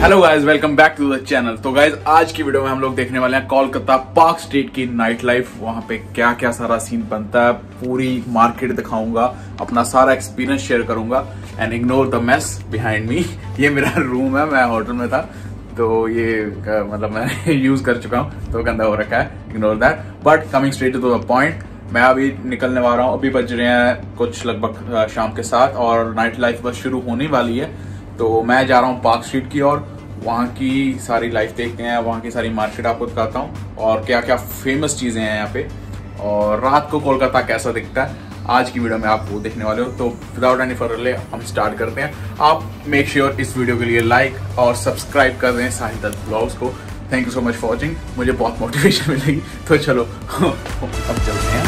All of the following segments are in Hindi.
Hello guys, welcome back to the channel. तो गाइस, आज की वीडियो में हम लोग देखने वाले हैं कोलकाता पार्क स्ट्रीट की नाइट लाइफ। वहां पे क्या क्या सारा सीन बनता है, पूरी मार्केट दिखाऊंगा, अपना सारा एक्सपीरियंस शेयर करूंगा। And ignore the mess behind me. ये मेरा रूम है, मैं होटल में था तो ये मतलब मैं यूज कर चुका हूँ तो गंदा हो रखा है, ignore that. But coming straight to the point, मैं अभी निकलने वाला हूँ। अभी बज रहे हैं कुछ लगभग शाम के 7 और नाइट लाइफ बस शुरू होने वाली है। तो मैं जा रहा हूँ पार्क स्ट्रीट की और वहाँ की सारी लाइफ देखते हैं, वहाँ की सारी मार्केट आपको दिखाता हूँ और क्या क्या फेमस चीज़ें हैं यहाँ पे, और रात को कोलकाता कैसा दिखता है आज की वीडियो में आप वो देखने वाले हो। तो विदाउट एनी फर्दर डिले हम स्टार्ट करते हैं। आप मेक श्योर इस वीडियो के लिए लाइक और सब्सक्राइब कर दें साहिल दत्त ब्लॉग्स को। Thank you so much for watching, मुझे बहुत मोटिवेशन मिलेगी। तो चलो अब चलते हैं।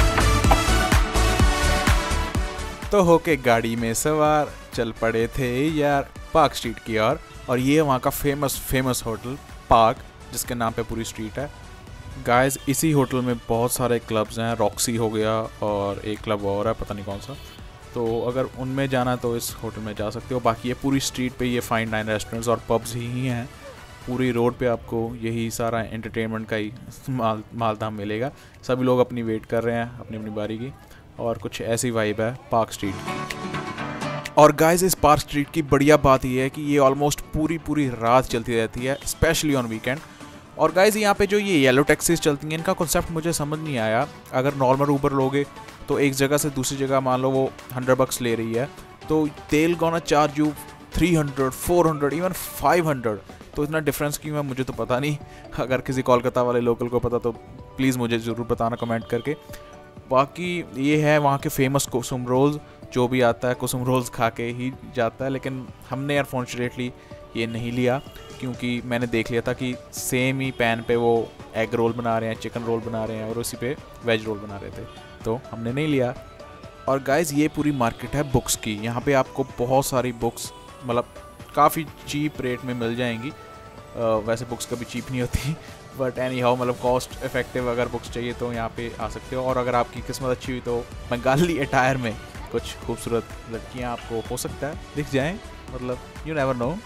तो होके गाड़ी में सवार चल पड़े थे यार पार्क स्ट्रीट की ओर, और ये वहाँ का फेमस होटल पार्क, जिसके नाम पे पूरी स्ट्रीट है। गाइस, इसी होटल में बहुत सारे क्लब्स हैं, रॉक्सी हो गया और एक क्लब और है, पता नहीं कौन सा। तो अगर उनमें जाना है तो इस होटल में जा सकते हो। बाकी ये पूरी स्ट्रीट पे ये फाइन डाइन रेस्टोरेंट्स और पब्स ही हैं। पूरी रोड पे आपको यही सारा एंटरटेनमेंट का ही मालधाम मिलेगा। सभी लोग अपनी वेट कर रहे हैं अपनी अपनी बारी की, और कुछ ऐसी वाइब है पार्क स्ट्रीट की। और गाइस, इस पार्क स्ट्रीट की बढ़िया बात यह है कि ये ऑलमोस्ट पूरी रात चलती रहती है, स्पेशली ऑन वीकेंड। और गाइस, यहाँ पे जो ये येलो टैक्सीज चलती हैं, इनका कॉन्सेप्ट मुझे समझ नहीं आया। अगर नॉर्मल ऊबर लोगे तो एक जगह से दूसरी जगह मान लो वो 100 bucks ले रही है, तो तेल गोना चार्ज यू 300, 400, इवन 500। तो इतना डिफरेंस क्यों है मुझे तो पता नहीं। अगर किसी कोलकाता वाले लोकल को पता तो प्लीज़ मुझे ज़रूर बताना कमेंट करके। बाकी ये है वहाँ के फेमस कुसुम रोल्स, जो भी आता है कुसुम रोल्स खा के ही जाता है। लेकिन हमने अनफॉर्चुनेटली ये नहीं लिया, क्योंकि मैंने देख लिया था कि सेम ही पैन पे वो एग रोल बना रहे हैं, चिकन रोल बना रहे हैं और उसी पे वेज रोल बना रहे थे, तो हमने नहीं लिया। और गाइस, ये पूरी मार्केट है बुक्स की। यहाँ पे आपको बहुत सारी बुक्स मतलब काफ़ी चीप रेट में मिल जाएंगी। वैसे बुक्स कभी चीप नहीं होती, बट एनी हाउ मतलब कॉस्ट इफेक्टिव अगर बुक्स चाहिए तो यहाँ पे आ सकते हो। और अगर आपकी किस्मत अच्छी हुई तो बंगाली अटायर में कुछ खूबसूरत लड़कियाँ आपको हो सकता है दिख जाएं, मतलब you never know.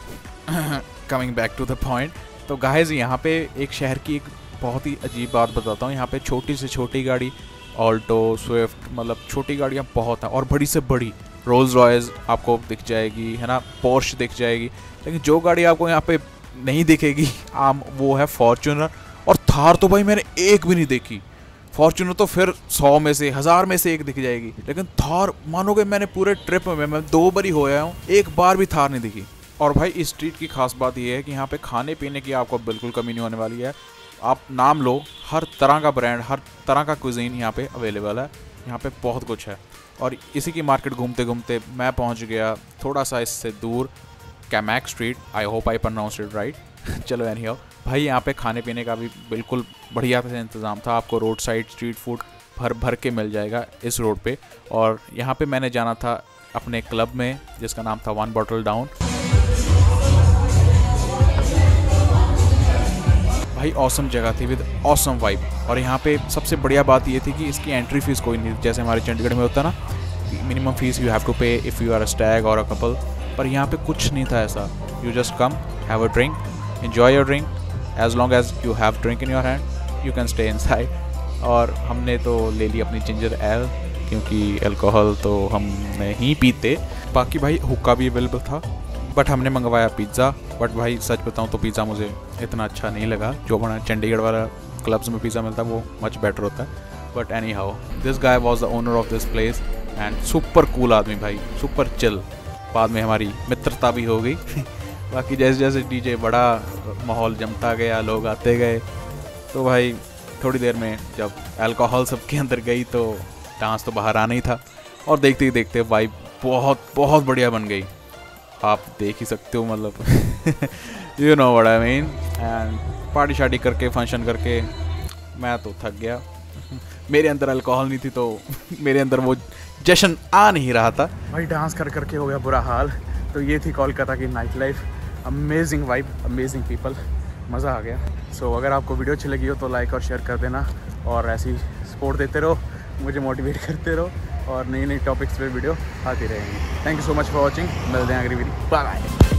Coming back to the point, तो गाइस, यहाँ पे एक शहर की एक बहुत ही अजीब बात बताता हूँ। यहाँ पे छोटी से छोटी गाड़ी, ऑल्टो, स्विफ्ट, मतलब छोटी गाड़ियाँ बहुत हैं, और बड़ी से बड़ी रोल्स रॉयस आपको दिख जाएगी, है ना, पोर्श दिख जाएगी। लेकिन जो गाड़ी आपको यहाँ पे नहीं दिखेगी आम, वो है फॉर्च्यूनर। और थार तो भाई मैंने एक भी नहीं देखी। फॉर्च्यूनर तो फिर 100 में से 1000 में से एक दिख जाएगी, लेकिन थार मानोगे मैंने पूरे ट्रिप में मैं 2 बार ही होया हूँ, एक बार भी थार नहीं दिखी। और भाई, इस स्ट्रीट की खास बात यह है कि यहाँ पे खाने पीने की आपको बिल्कुल कमी नहीं होने वाली है। आप नाम लो, हर तरह का ब्रांड, हर तरह का कुजीन यहाँ पे अवेलेबल है। यहाँ पे बहुत कुछ है। और इसी की मार्केट घूमते घूमते मैं पहुँच गया थोड़ा सा इससे दूर, Camac Street. I hope I pronounce it right. चलो एनी हाउ, भाई यहाँ पे खाने पीने का भी बिल्कुल बढ़िया से इंतज़ाम था। आपको रोड साइड स्ट्रीट फूड भर के मिल जाएगा इस रोड पे। और यहाँ पे मैंने जाना था अपने क्लब में, जिसका नाम था 1 Bottle Down। भाई ऑसम जगह थी विद ऑसम वाइब। और यहाँ पे सबसे बढ़िया बात ये थी कि इसकी एंट्री फीस कोई नहीं, जैसे हमारे चंडीगढ़ में होता ना, minimum fees you have to pay if you are a stag और अ कपल। पर यहाँ पे कुछ नहीं था ऐसा। You just come, have a drink, enjoy your drink, as long as you have drink in your hand, you can stay inside। और हमने तो ले ली अपनी जिंजर एल, क्योंकि अल्कोहल तो हम नहीं पीते। बाकी भाई हुक्का भी अवेलेबल था, बट हमने मंगवाया पिज़्ज़ा। बट भाई सच बताऊँ तो पिज़्ज़ा मुझे इतना अच्छा नहीं लगा। जो बना चंडीगढ़ वाला क्लब्स में पिज़्ज़ा मिलता है वो मच बेटर होता है। But anyhow, this guy was the owner of this place and super cool आदमी भाई, सुपर चिल। बाद में हमारी मित्रता भी हो गई। बाकी जैसे जैसे डीजे बड़ा, माहौल जमता गया, लोग आते गए, तो भाई थोड़ी देर में जब अल्कोहल सबके अंदर गई तो डांस तो बाहर आना ही था। और देखते ही देखते वाइब बहुत बढ़िया बन गई। आप देख ही सकते हो, मतलब you know what I mean. And party शार्टी करके, फंक्शन करके मैं तो थक गया। मेरे अंदर अल्कोहल नहीं थी तो मेरे अंदर वो जश्न आ नहीं रहा था। भाई डांस कर करके हो गया बुरा हाल। तो ये थी कोलकाता की night life. Amazing vibe, amazing people, मज़ा आ गया। सो अगर आपको वीडियो अच्छी लगी हो तो लाइक और शेयर कर देना, और ऐसी सपोर्ट देते रहो, मुझे मोटिवेट करते रहो, और नई टॉपिक्स पे वीडियो आती रहेंगी। Thank you so much for watching. मिलते हैं अगली वीडियो, बाय बाय।